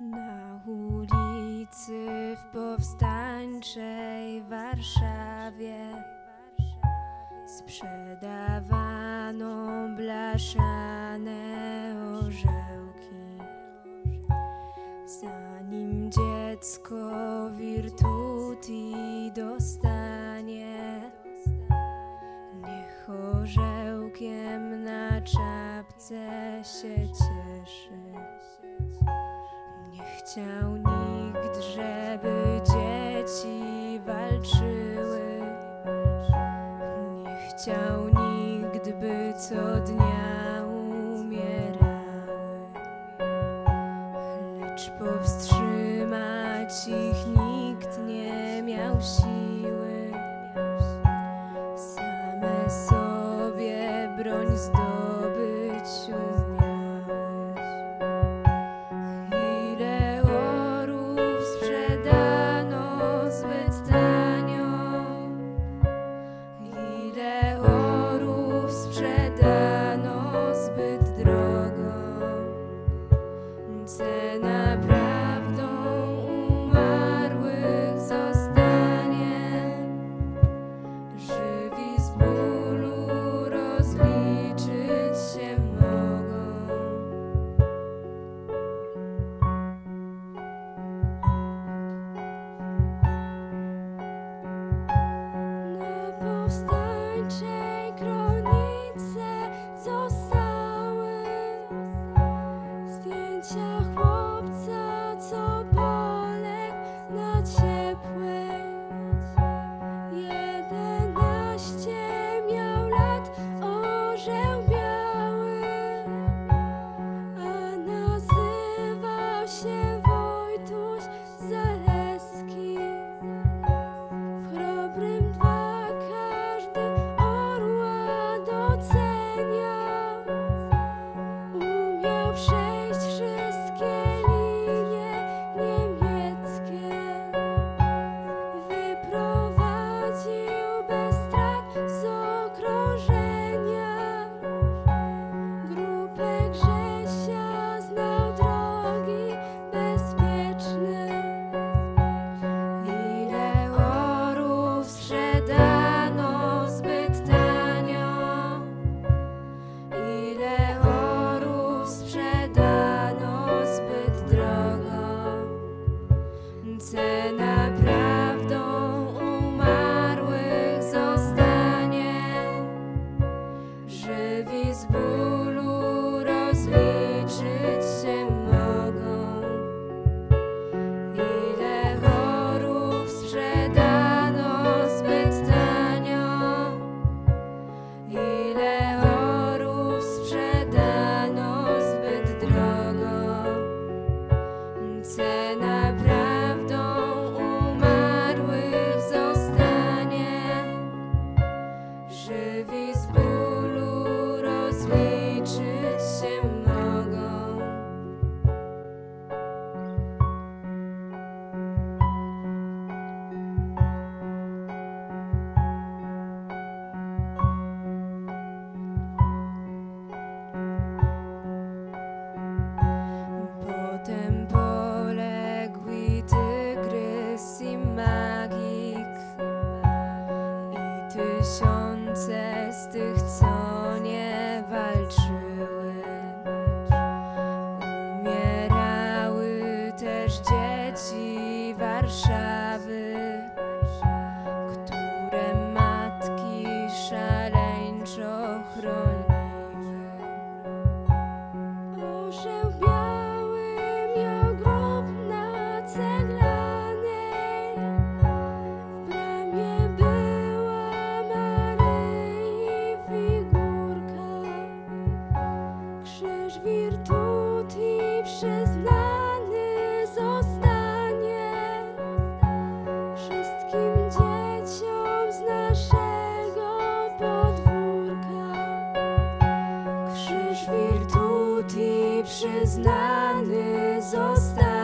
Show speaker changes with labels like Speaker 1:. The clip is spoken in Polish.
Speaker 1: Na ulicy w powstańczej Warszawie sprzedawano blaszane orzełki. Zanim dziecko Virtuti dostanie, niech orzełkiem na czapce się cieszy. Nie chciał nikt, żeby dzieci walczyły. Nie chciał nikt, by co dnia umierały. Lecz powstrzymać ich nikt nie miał siły. Same sobie broń zdobyć umiały. Cena prawdą umarłych zostanie, żywi z bólu rozliczyć się mogą. Na powstańczej kronice zostały zdjęcia chłopca, co poległ na Ciepłej. 11 miał lat, orzeł biały, a nazywał się Wojtuś Zaleski. W Chrobrym 2 każdy orła doceniał. Umiał przejść wszystkie linie niemieckie. Wyprowadził bez strat z okrążenia. Grupę Grzesia znał drogi bezpieczne. Ile orłów sprzedano zbyt tanio. Ile orłów sprzedano zbyt drogo. Cena prawdą umarłych zostanie, żywi z bólu rozliczyć się mogą. Ile orłów sprzedano zbyt tanio. Ile orłów sprzedano zbyt drogo. Cena prawdą umarłych zostanie, żywi z bólu rozliczyć się mogą. Potem poległ i Tygrys, i Magik, i tysiące z tych, co nie walczyły. Umierały też dzieci Warszawy, które matki szaleńczo chroniły. Orzeł biały miał grób na Ceglanej. W bramie była Maryi figurka. Krzyż Virtuti przyznany zostanie wszystkim dzieciom z naszego podwórka. Krzyż Virtuti przyznany zostanie